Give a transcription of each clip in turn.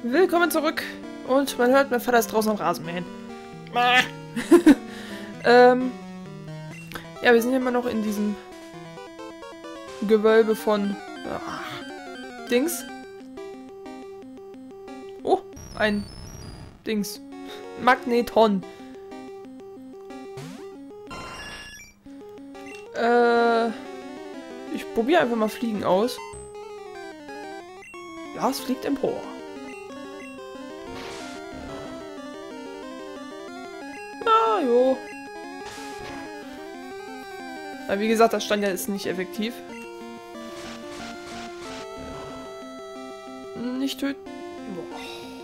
Willkommen zurück. Und man hört, mein Vater ist draußen am Rasenmähen. Ja, wir sind immer noch in diesem Gewölbe von Dings. Oh, ein Dings. Magneton. Ich probiere einfach mal Fliegen aus. Ja, es fliegt empor. Ah, jo. Aber wie gesagt, das stand ja ist nicht effektiv. Nicht töten. Boah.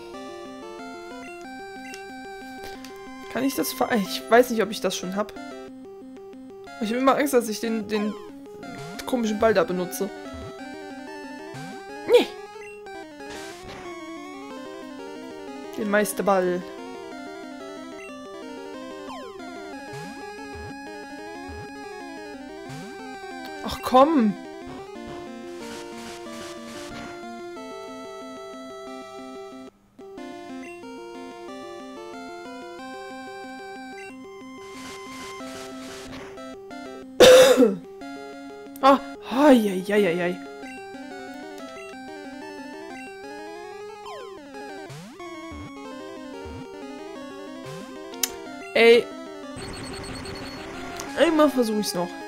Kann ich das ver... Ich weiß nicht, ob ich das schon habe. Ich habe immer Angst, dass ich den komischen Ball da benutze. Nee. Den Meisterball. Ach komm. Ah, ai. Ey. Einmal versuche ich's noch.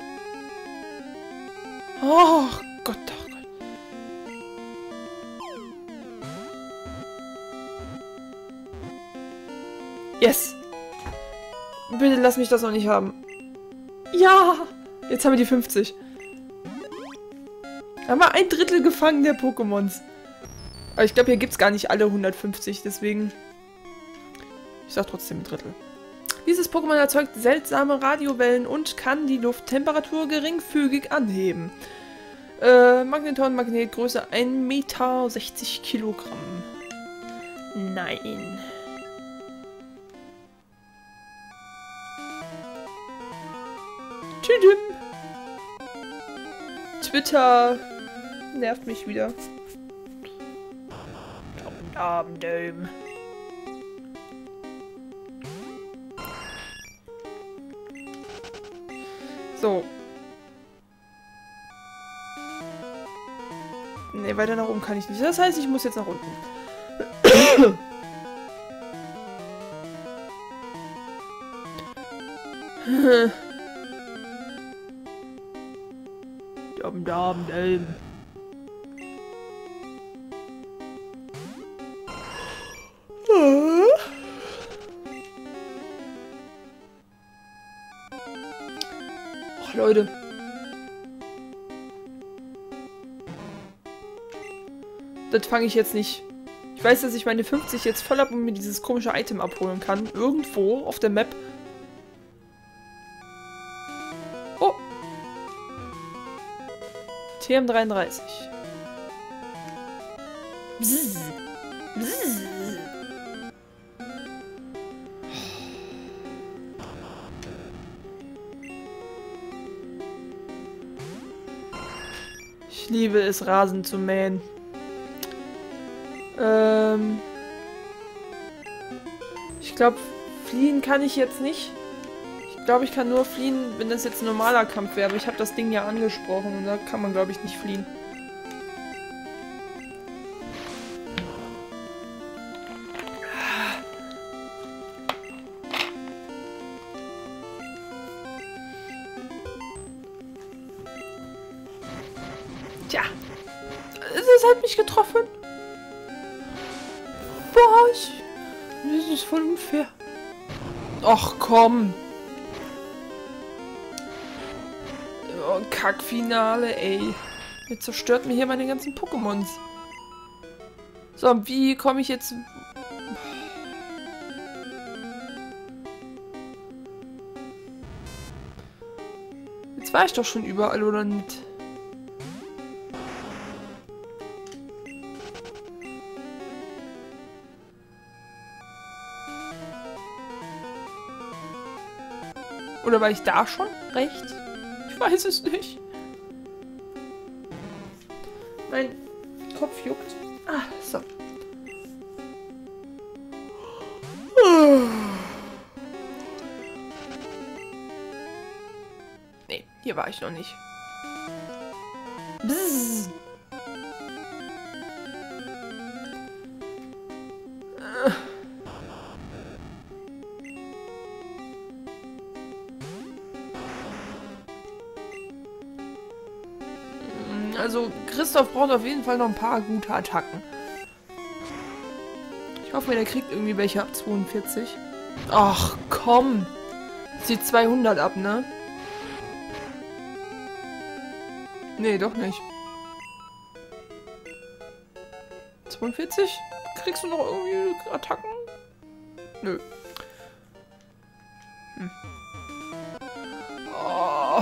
Oh Gott, oh Gott. Yes. Bitte lass mich das noch nicht haben. Ja. Jetzt haben wir die 50. Haben wir 1/3 gefangen der Pokémons. Aber ich glaube, hier gibt es gar nicht alle 150, deswegen... Ich sag trotzdem 1/3. Dieses Pokémon erzeugt seltsame Radiowellen und kann die Lufttemperatur geringfügig anheben. Magneton, Magnetgröße 1,60 Meter, 60 Kilogramm. Nein. Tüdüm. Twitter nervt mich wieder. Daumen. So. Ne, weiter nach oben kann ich nicht. Das heißt, ich muss jetzt nach unten. Daumen. Ach, Leute. Das fange ich jetzt nicht. Ich weiß, dass ich meine 50 jetzt voll habe und mir dieses komische Item abholen kann. Irgendwo auf der Map. Oh. TM33. Bzzz. Bzzz. Ich liebe es, Rasen zu mähen. Ich glaube, fliehen kann ich jetzt nicht. Ich glaube, ich kann nur fliehen, wenn das jetzt ein normaler Kampf wäre. Aber ich habe das Ding ja angesprochen und da kann man, glaube ich, nicht fliehen. Tja, es hat mich getroffen. Was? Das ist voll unfair. Ach komm. Oh, Kackfinale, ey. Jetzt zerstört mir hier meine ganzen Pokémons. So, wie komme ich jetzt... Jetzt war ich doch schon überall, oder nicht? Oder war ich da schon rechts? Ich weiß es nicht. Mein Kopf juckt. Ah, so. Nee, hier war ich noch nicht. Bzzz. Also, Christoph braucht auf jeden Fall noch ein paar gute Attacken. Ich hoffe, der kriegt irgendwie welche ab 42. Ach, komm. Zieht 200 ab, ne? Nee, doch nicht. 42? Kriegst du noch irgendwie Attacken? Nö. Hm. Oh.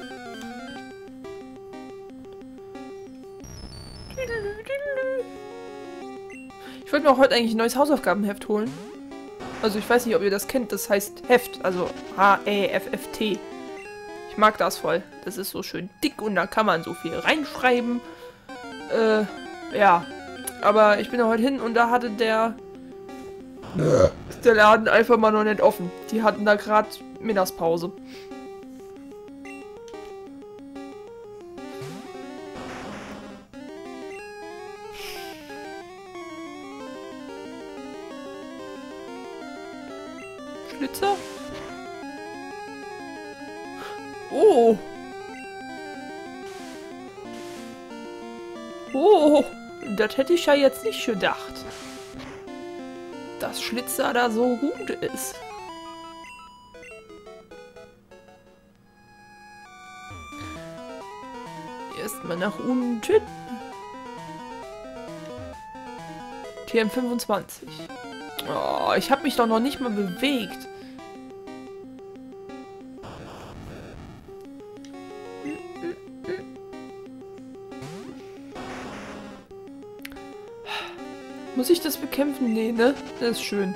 Ich wollte mir auch heute eigentlich ein neues Hausaufgabenheft holen. Also ich weiß nicht, ob ihr das kennt. Das heißt Heft. Also H-E-F-F-T. Ich mag das voll. Das ist so schön dick und da kann man so viel reinschreiben. Ja. Aber ich bin da heute hin und da hatte der Laden einfach mal noch nicht offen. Die hatten da gerade Mittagspause. Schlitzer? Oh! Oh! Das hätte ich ja jetzt nicht gedacht. Dass Schlitzer da so gut ist. Erstmal nach unten. TM25. Oh, ich habe mich doch noch nicht mal bewegt. Muss ich das bekämpfen? Nee, ne? Das ist schön.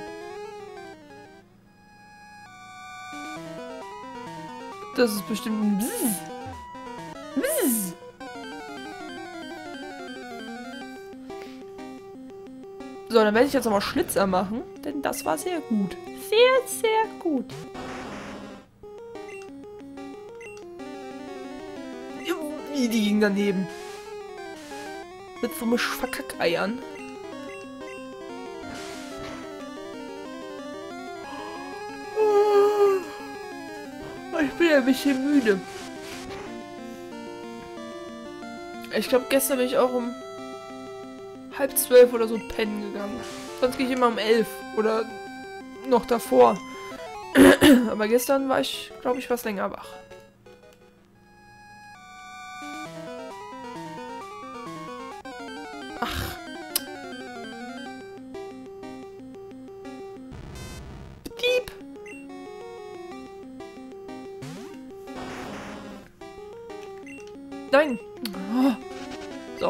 Das ist bestimmt ein Bzzz. Bzzz. So, dann werde ich jetzt nochmal Schlitzer machen, denn das war sehr gut. Sehr, sehr gut. Die ging daneben. Mit so einem Verkackeiern. Ich bin ein bisschen müde. Ich glaube, gestern bin ich auch um 11:30 oder so pennen gegangen. Sonst gehe ich immer um 11 oder noch davor. Aber gestern war ich, glaube ich, was länger wach. Ach. Dieb. Nein. Oh. So.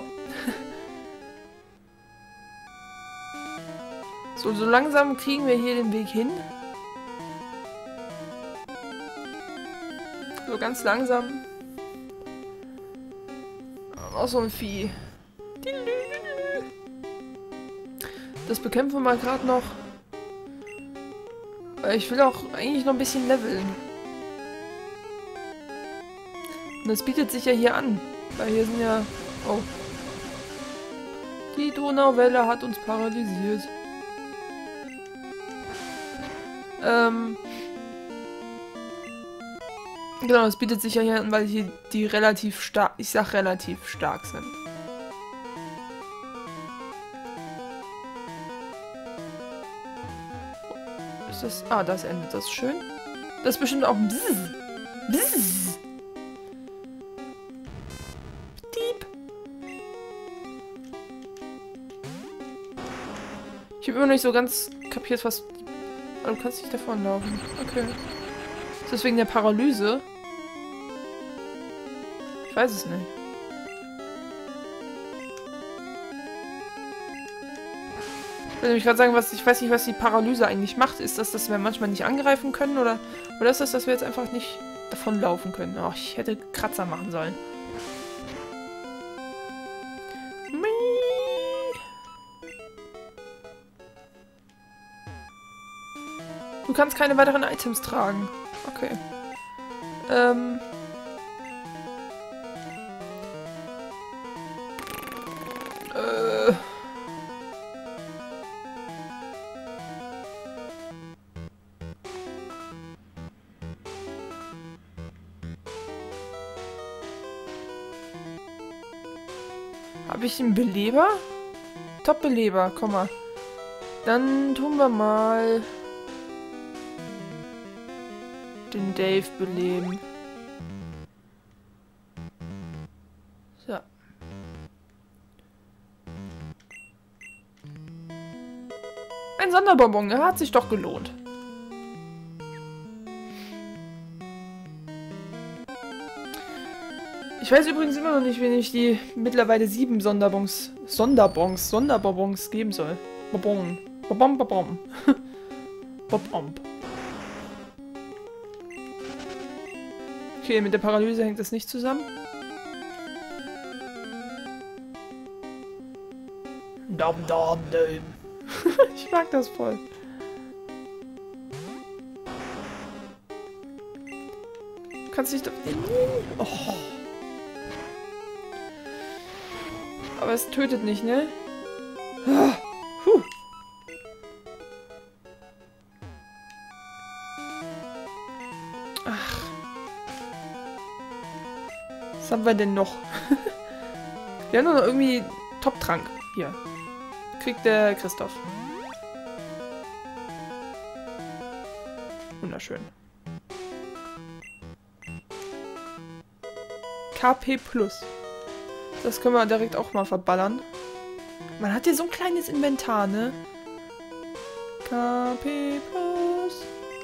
So langsam kriegen wir hier den Weg hin. So ganz langsam. Auch so ein Vieh. Das bekämpfen wir mal gerade noch. Weil ich will auch eigentlich noch ein bisschen leveln. Und das bietet sich ja hier an. Weil hier sind ja... Oh. Die Donauwelle hat uns paralysiert. Genau, das bietet sich ja hier an, weil hier die relativ stark... Ich sag relativ stark sind. Ist das... Ah, das endet das schön. Das ist bestimmt auch ein Bzzz. Bzzz. Dieb. Ich habe immer noch nicht so ganz kapiert, was... Oh, du kannst nicht davonlaufen. Okay. Ist das wegen der Paralyse? Ich weiß es nicht. Ich will nämlich gerade sagen, ich weiß nicht, was die Paralyse eigentlich macht. Ist das, dass wir manchmal nicht angreifen können? Oder ist das, dass wir jetzt einfach nicht davonlaufen können? Oh, ich hätte Kratzer machen sollen. Du kannst keine weiteren Items tragen. Okay. Habe ich einen Beleber? Top-Beleber, komm mal. Dann tun wir mal den Dave beleben. So. Ein Sonderbonbon, er hat sich doch gelohnt. Ich weiß übrigens immer noch nicht, wen ich die mittlerweile 7 Sonderbons geben soll. Bobon. Bobom, bobom. Bobom. Okay, mit der Paralyse hängt das nicht zusammen. Ich mag das voll. Du kannst dich doch... Oh. Aber es tötet nicht, ne? Puh. Ach. Was haben wir denn noch? Wir haben noch irgendwie Top-Trank. Hier. Kriegt der Christoph. Wunderschön. KP Plus. Das können wir direkt auch mal verballern. Man hat hier so ein kleines Inventar, ne? KP Plus.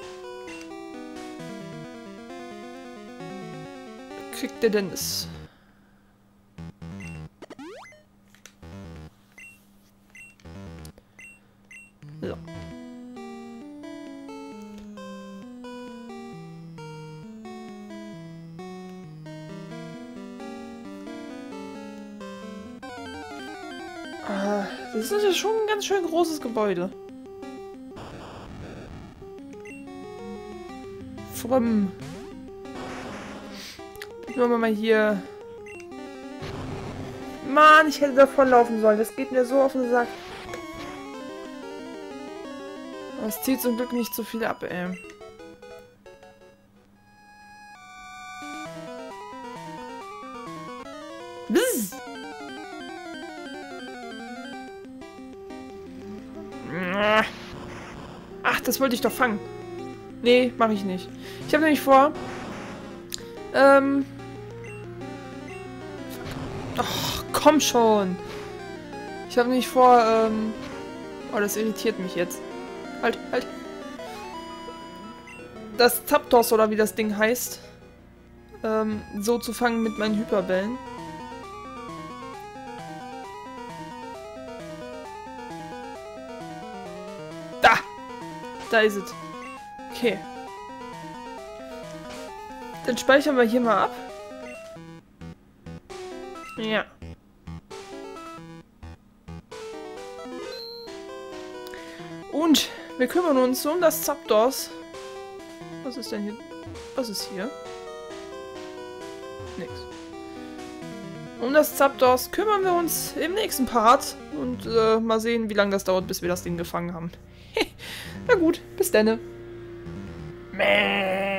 Kriegt der denn es? So. Das ist ja schon ein ganz schön großes Gebäude. Machen wir mal hier. Mann, ich hätte davonlaufen sollen. Das geht mir so auf den Sack. Aber es zieht zum Glück nicht so viel ab, ey. Bzz. Ach, das wollte ich doch fangen. Nee, mache ich nicht. Ich habe nämlich vor... Ach, komm schon. Ich habe nämlich vor... Oh, das irritiert mich jetzt. Halt, halt. Das Zapdos, oder wie das Ding heißt, so zu fangen mit meinen Hyperbällen. Da ist es. Okay. Dann speichern wir hier mal ab. Ja. Und wir kümmern uns um das Zapdos. Was ist denn hier? Was ist hier? Nix. Um das Zapdos kümmern wir uns im nächsten Part. Und mal sehen, wie lange das dauert, bis wir das Ding gefangen haben. Na gut, bis denne. Mäh.